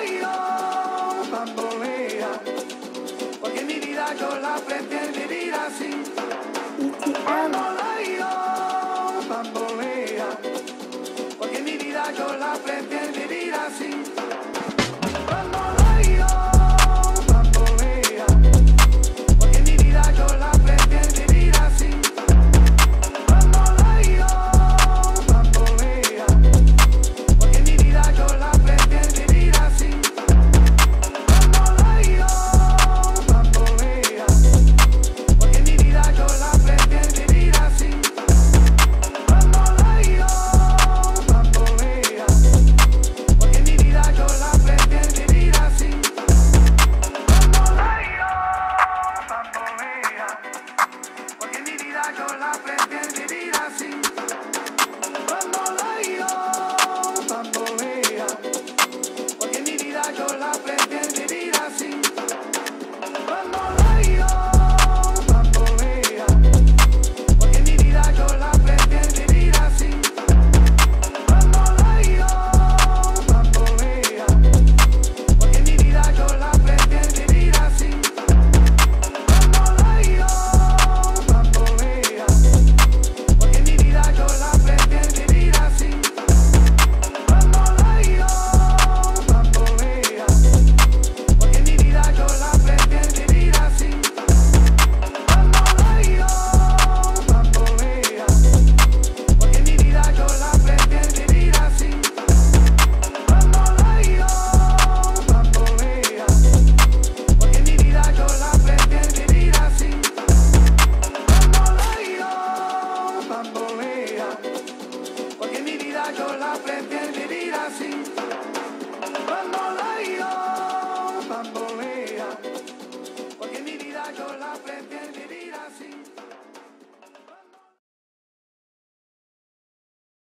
yo, bambolea, porque mi vida yo la prefiero vivir así. Bambolea, bambolea, porque mi vida yo la prefiero vivir así. Bambolea, bambolea, porque mi vida yo la prefiero vivir así. Bambolea, bambolea, porque mi vida yo la prefiero vivir así. Bambolea, bambolea, porque mi vida yo la prefiero vivir así. Bambolea, bambolea, porque mi vida yo la prefiero vivir así. Bambolea, bambolea, porque mi vida yo la prefiero vivir así. Bambolea, bambolea, porque mi vida yo la prefiero vivir así. Bambolea, bambolea, porque mi vida yo la prefiero vivir así. Bambolea, bambolea, porque mi vida yo la prefiero vivir así. Bambolea, bambolea, porque mi vida yo la prefiero vivir así. Bambolea, bambolea, porque mi vida yo la prefiero vivir así. Bambolea, bambolea, porque mi vida yo la prefiero vivir así. Bambolea, bambolea, porque mi vida yo la prefiero vivir así. Bambolea, bambolea, porque mi vida yo la prefiero vivir así. Bambolea, bambolea, porque mi vida yo la prefiero vivir.